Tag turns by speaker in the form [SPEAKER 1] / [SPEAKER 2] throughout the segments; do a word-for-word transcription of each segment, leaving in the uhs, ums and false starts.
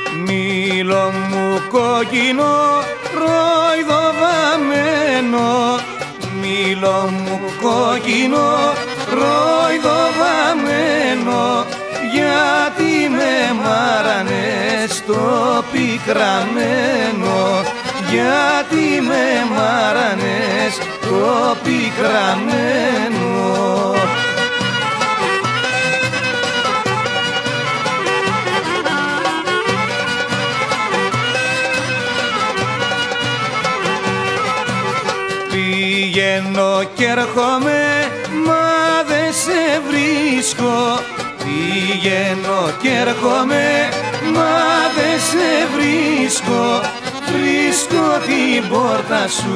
[SPEAKER 1] Μήλο μου κόκκινο ροϊδοβαμένο, μήλο μου κόκκινο ροϊδοβαμένο, γιατί με μάρανε στο πικραμένο, γιατί με μάρανε στο πικραμένο. Πηγαίνω κι έρχομαι, μα δε σε βρίσκω. Πηγαίνω κι έρχομαι, μα δε σε βρίσκω. Βρίσκω την πόρτα σου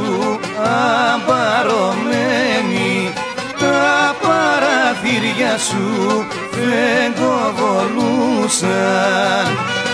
[SPEAKER 1] αμπαρωμένη, τα παραθύρια σου φεγγοβολούσαν.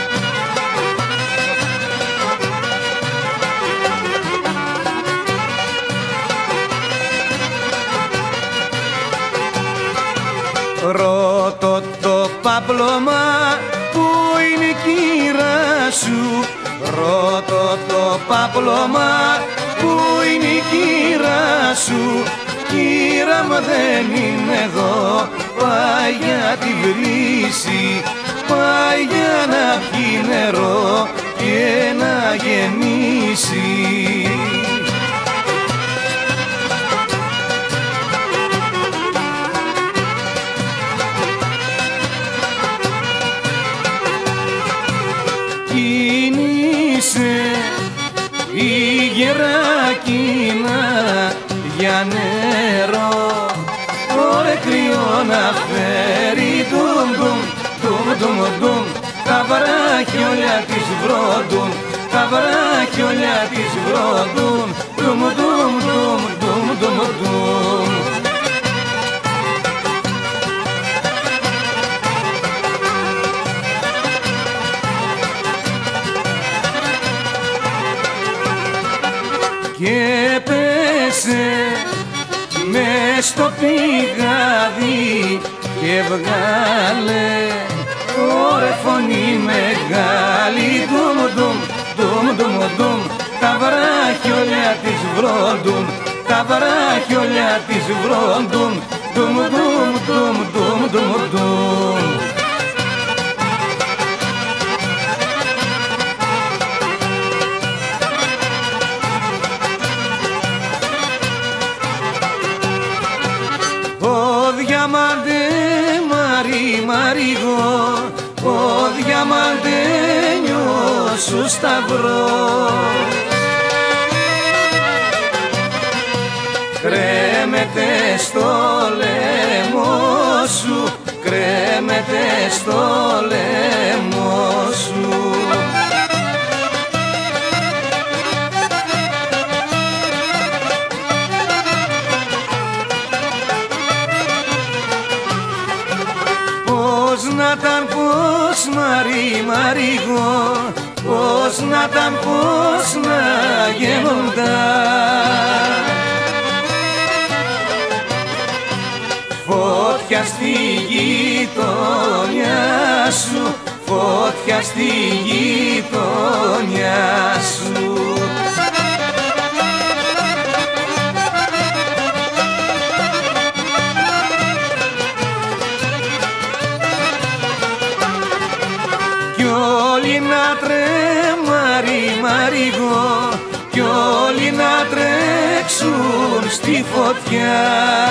[SPEAKER 1] Ρώτω το παπλώμα που είναι η κύρα σου, ρώτω το παπλώμα που είναι η κύρα σου. Κύρα μου δεν είναι εδώ, πάει για τη βρύση, πάει για να πιει νερό και να γεννήσει. Κίνησε η γεράκινα για νερό, ωρε κρυό να φέρει ντουμ ντουμ, ντουμ ντουμ ντουμ. Τα βράχιολιά της βρόντουν, τα βράχιολιά της βρόντουν, ντουμ ντουμ ντουμ ντουμ ντουμ ντουμ. Και πέσε μες στο πηγάδι και βγάλε, ωρε φωνή μεγάλη, ντουμ ντουμ ντουμ ντουμ ντουμ. Τα βράχιολιά της βρόντουν, τα βράχιολιά της βρόντουν, ντουμ ντουμ ντουμ ντουμ ντουμ ντουμ. Διαμαντέ μαρί μαρίγο, ο διαμαντένιος σου σταυρός κρέμεται στο λαιμό σου, κρέμεται στο λαιμό σου. Πώς να ήταν, πώς μαρί μαρίγο, πώς να ήταν, πώς να γεννούνταν. Φώτια στη γειτονιά σου, φώτια στη γειτονιά σου. Όλοι να τρέμαρι μαρίγο, κι όλοι να τρέξουν στη φωτιά.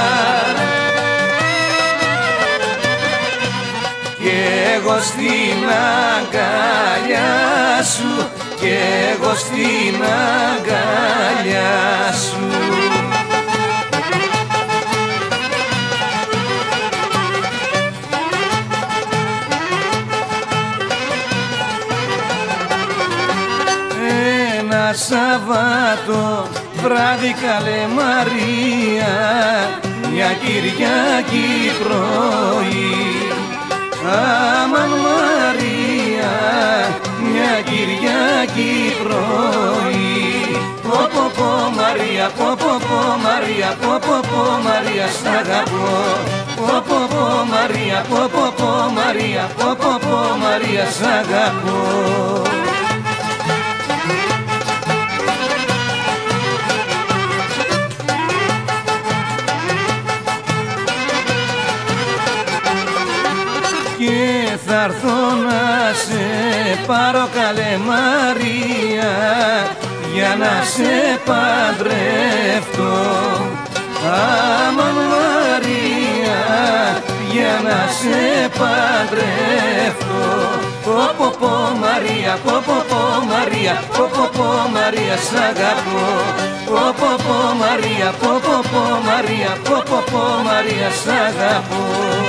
[SPEAKER 1] Κι εγώ στην αγκαλιά σου, κι εγώ στην αγκαλιά σου. Σαββάτο βράδυ, καλέ Μαρία, μια Κυριακή πρωί. Αμαν Μαρία, μια Κυριακή πρωί. Πω πω πω Μαρία, πω πω πω Μαρία, πω πω πω Μαρία, σ' αγαπώ. Πω πω πω Μαρία, πω πω πω Μαρία, πω πω πω Μαρία, σ' αγαπώ. πάρω καλέ Μαρία για να σε παντρευτώ. Αμάν Μαρία για να σε παντρευτώ. Πω πω πω Μαρία, πω πω πω Μαρία, πω πω πω Μαρία σ' αγαπώ. Πω πω πω Μαρία, πω πω πω Μαρία, πω πω πω Μαρία σ' αγαπώ.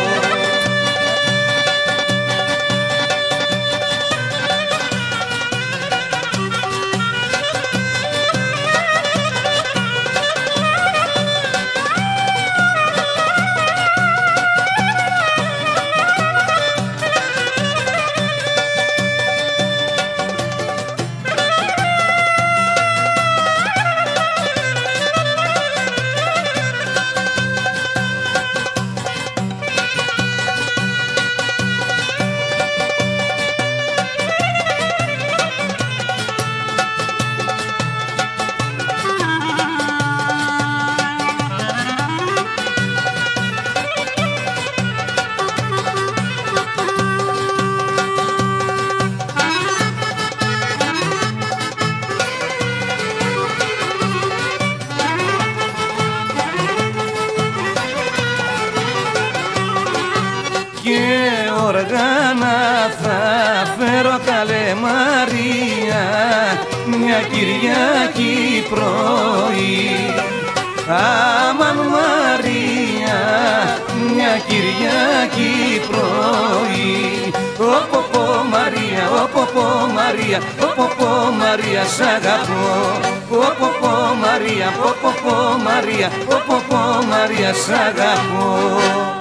[SPEAKER 1] Και οργάνα θα φέρω καλέ Μαρία μια Κυριακή πρωί. Αμάν Μαρία μια Κυριακή πρωί. Ω πω πω Μαρία, ω πω πω Μαρία, ω πω πω Μαρία σ' αγαπώ. Ω πω πω Μαρία, ω πω πω Μαρία, ω πω πω Μαρία σ' αγαπώ.